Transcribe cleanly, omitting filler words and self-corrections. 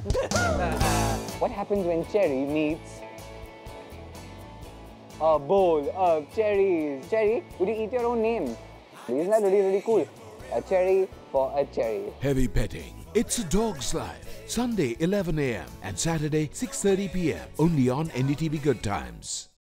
What happens when Cherry meets a bowl of cherries? Cherry, would you eat your own name? Isn't that really, really cool? A cherry for a cherry. Heavy Petting. It's a Dog's Life. Sunday 11 a.m. and Saturday 6:30 p.m. only on NDTV Good Times.